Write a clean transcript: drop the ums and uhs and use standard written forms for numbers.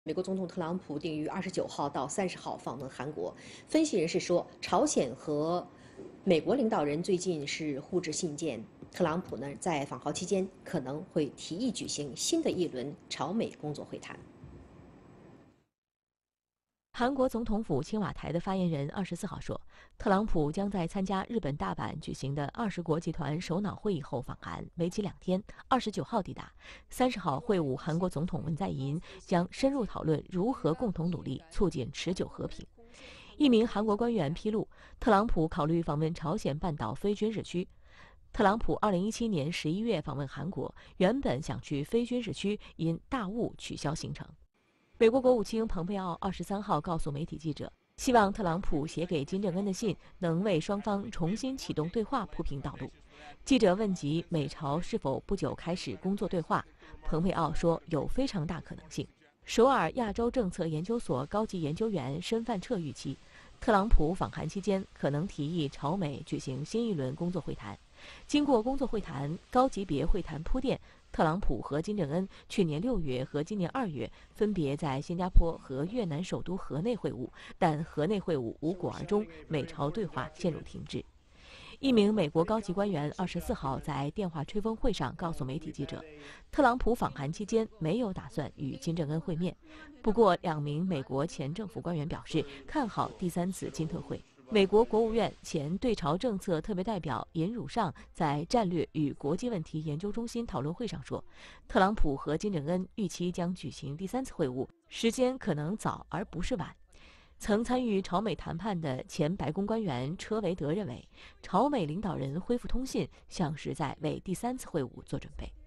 美国总统特朗普定于29号到30号访问韩国。分析人士说，朝鲜和美国领导人最近是互致信件。特朗普呢，在访华期间可能会提议举行新的一轮朝美工作会谈。 韩国总统府青瓦台的发言人24号说，特朗普将在参加日本大阪举行的20国集团首脑会议后访韩，为期2天，29号抵达，30号会晤韩国总统文在寅，将深入讨论如何共同努力促进持久和平。一名韩国官员披露，特朗普考虑访问朝鲜半岛非军事区。特朗普2017年11月访问韩国，原本想去非军事区，因大雾取消行程。美国国务卿蓬佩奥23号告诉媒体记者，希望特朗普写给金正恩的信能为双方重新启动对话铺平道路。记者问及美朝是否不久开始工作对话，蓬佩奥说有非常大可能性。首尔亚洲政策研究所高级研究员申范彻预期，特朗普访韩期间可能提议朝美举行新一轮工作会谈。经过工作会谈、高级别会谈铺垫，特朗普和金正恩去年6月和今年2月分别在新加坡和越南首都河内会晤，但河内会晤无果而终，美朝对话陷入停滞。一名美国高级官员24号在电话吹风会上告诉媒体记者，特朗普访韩期间没有打算与金正恩会面。不过，2名美国前政府官员表示看好第3次金特会。美国国务院前对朝政策特别代表尹汝尚在战略与国际问题研究中心讨论会上说，特朗普和金正恩预期将举行第3次会晤，时间可能早而不是晚。曾参与朝美谈判的前白宫官员车维德认为，朝美领导人恢复通信像是在为第3次会晤做准备。